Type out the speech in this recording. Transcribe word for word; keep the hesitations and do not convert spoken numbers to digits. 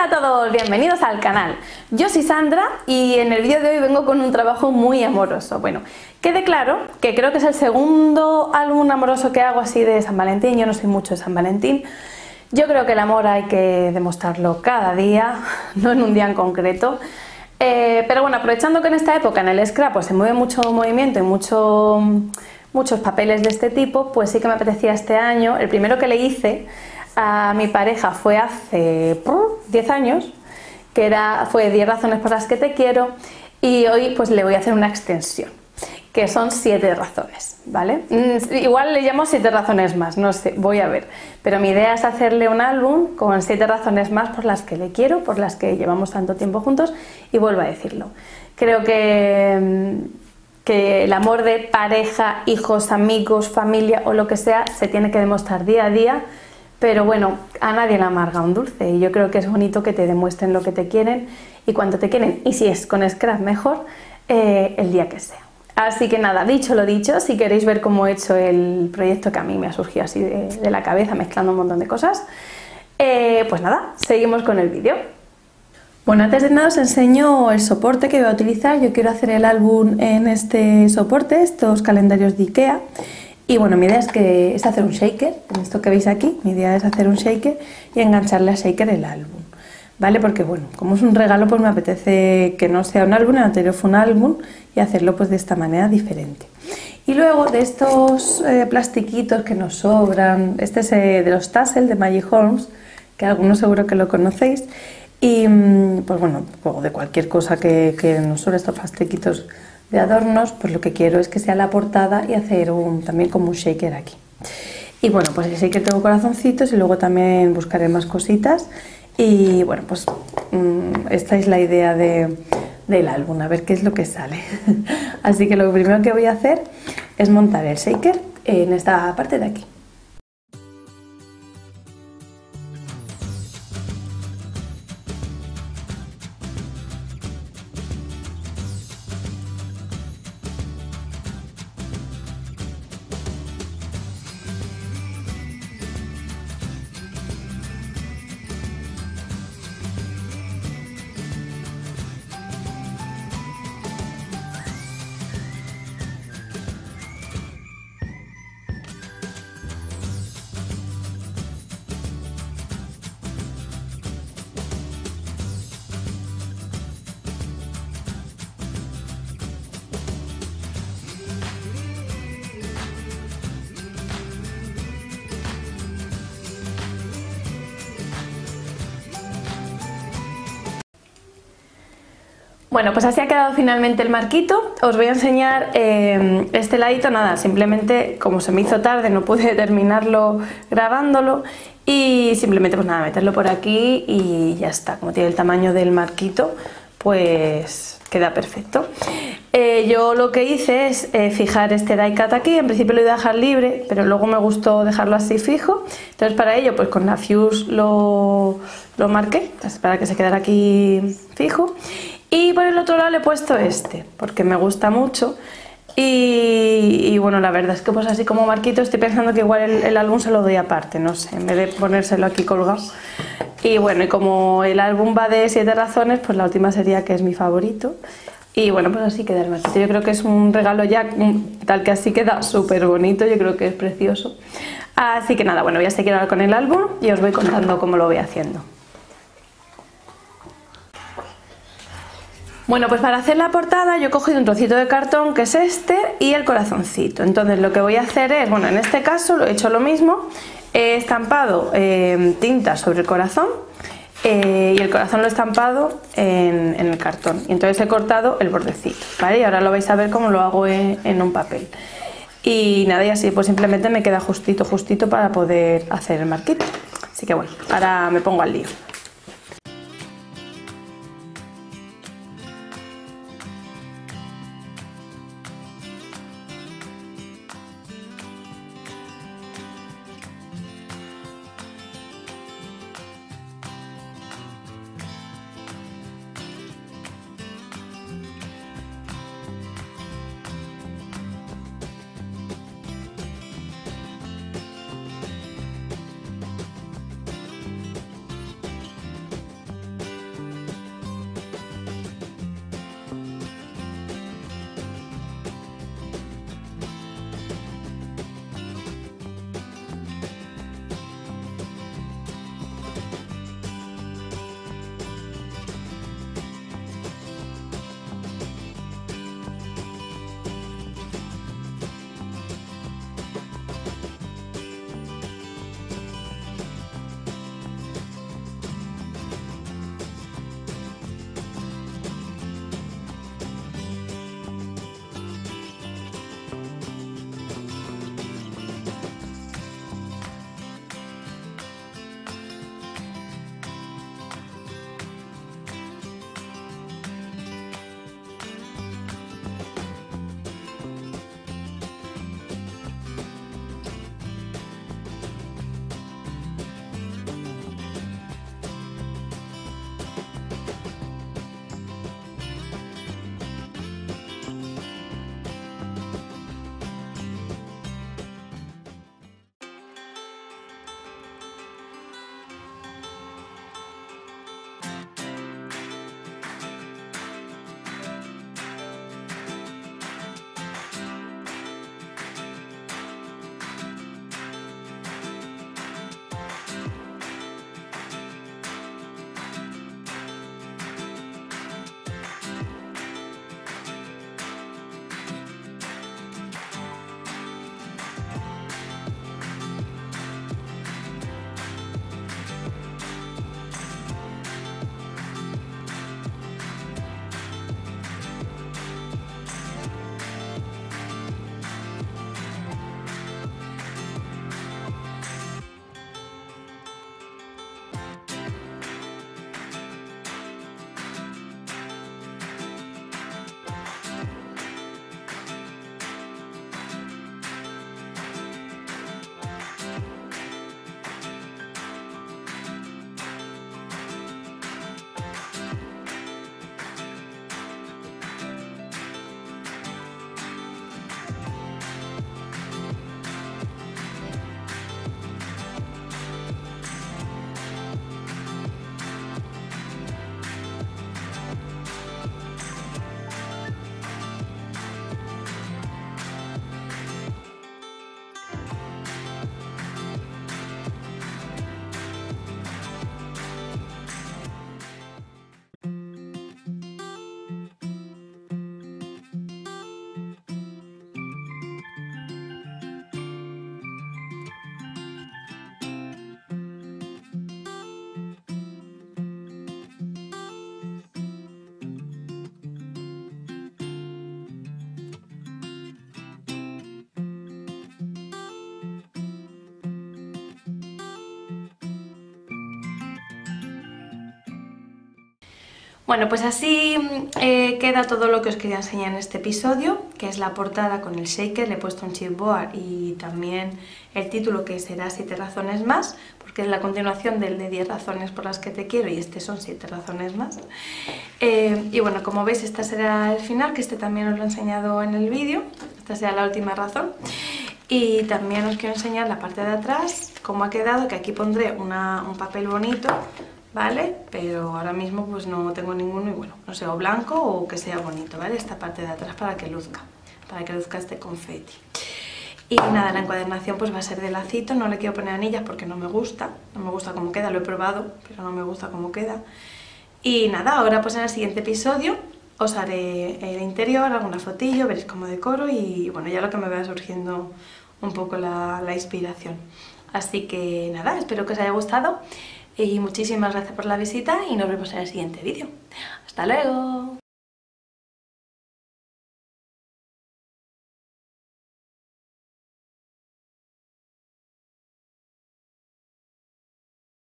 Hola a todos, bienvenidos al canal. Yo soy Sandra y en el vídeo de hoy vengo con un trabajo muy amoroso. Bueno, quede claro que creo que es el segundo álbum amoroso que hago así de San Valentín. Yo no soy mucho de San Valentín. Yo creo que el amor hay que demostrarlo cada día, no en un día en concreto. Eh, pero bueno, aprovechando que en esta época en el scrap pues se mueve mucho movimiento y mucho, muchos papeles de este tipo, pues sí que me apetecía este año. El primero que le hice a mi pareja fue hace diez años, que era, fue diez razones por las que te quiero, y hoy pues le voy a hacer una extensión, que son siete razones, ¿vale? Igual le llamo siete razones más, no sé, voy a ver. Pero mi idea es hacerle un álbum con siete razones más por las que le quiero, por las que llevamos tanto tiempo juntos, y vuelvo a decirlo. Creo que, que el amor de pareja, hijos, amigos, familia o lo que sea, se tiene que demostrar día a día. Pero bueno, a nadie le amarga un dulce y yo creo que es bonito que te demuestren lo que te quieren y cuánto te quieren, y si es con scrap mejor, eh, el día que sea. Así que nada, dicho lo dicho, si queréis ver cómo he hecho el proyecto que a mí me ha surgido así de, de la cabeza, mezclando un montón de cosas, eh, pues nada, seguimos con el vídeo. Bueno, antes de nada os enseño el soporte que voy a utilizar. Yo quiero hacer el álbum en este soporte, estos calendarios de Ikea. Y bueno, mi idea es, que, es hacer un shaker, en esto que veis aquí, mi idea es hacer un shaker y engancharle a shaker el álbum, ¿vale? Porque bueno, como es un regalo, pues me apetece que no sea un álbum, el anterior fue un álbum, y hacerlo pues de esta manera diferente. Y luego de estos eh, plastiquitos que nos sobran, este es eh, de los Tassel de Magic Homes, que algunos seguro que lo conocéis, y pues bueno, de cualquier cosa que, que nos sobre estos plastiquitos de adornos, pues lo que quiero es que sea la portada y hacer un, también como un shaker aquí. Y bueno, pues el shaker tengo corazoncitos y luego también buscaré más cositas. Y bueno, pues mmm, esta es la idea de, del álbum, a ver qué es lo que sale. Así que lo primero que voy a hacer es montar el shaker en esta parte de aquí. Bueno, pues así ha quedado finalmente el marquito. Os voy a enseñar eh, este ladito, nada, simplemente como se me hizo tarde no pude terminarlo grabándolo y simplemente pues nada, meterlo por aquí y ya está. Como tiene el tamaño del marquito, pues queda perfecto. Eh, yo lo que hice es eh, fijar este die cut aquí. En principio lo iba a dejar libre, pero luego me gustó dejarlo así fijo. Entonces para ello pues con la fuse lo, lo marqué, para que se quedara aquí fijo. Y por el otro lado le he puesto este, porque me gusta mucho. Y, y bueno, la verdad es que pues así como marquito estoy pensando que igual el, el álbum se lo doy aparte, no sé, en vez de ponérselo aquí colgado. Y bueno, y como el álbum va de siete razones, pues la última sería que es mi favorito. Y bueno, pues así queda el marquito. Yo creo que es un regalo ya tal que así queda súper bonito, yo creo que es precioso. Así que nada, bueno, voy a seguir ahora con el álbum y os voy contando cómo lo voy haciendo. Bueno, pues para hacer la portada yo he cogido un trocito de cartón, que es este, y el corazoncito. Entonces lo que voy a hacer es, bueno, en este caso lo he hecho lo mismo, he estampado eh, tinta sobre el corazón eh, y el corazón lo he estampado en, en el cartón. Y entonces he cortado el bordecito, ¿vale? Y ahora lo vais a ver cómo lo hago en, en un papel. Y nada, y así pues simplemente me queda justito, justito para poder hacer el marquito. Así que bueno, ahora me pongo al lío. Bueno, pues así eh, queda todo lo que os quería enseñar en este episodio, que es la portada con el shaker. Le he puesto un chipboard y también el título, que será siete razones más, porque es la continuación del de diez razones por las que te quiero y este son siete razones más. Eh, y bueno, como veis, esta será el final, que este también os lo he enseñado en el vídeo. Esta será la última razón. Y también os quiero enseñar la parte de atrás, cómo ha quedado, que aquí pondré una, un papel bonito, ¿vale? Pero ahora mismo pues no tengo ninguno y bueno, no sé, o blanco o que sea bonito, ¿vale? Esta parte de atrás para que luzca, para que luzca este confeti. Y nada, la encuadernación pues va a ser de lacito, no le quiero poner anillas porque no me gusta, no me gusta cómo queda, lo he probado, pero no me gusta cómo queda. Y nada, ahora pues en el siguiente episodio os haré el interior, alguna fotillo, veréis cómo decoro y bueno, ya lo que me vaya surgiendo un poco la, la inspiración. Así que nada, espero que os haya gustado. Y muchísimas gracias por la visita y nos vemos en el siguiente vídeo. ¡Hasta luego!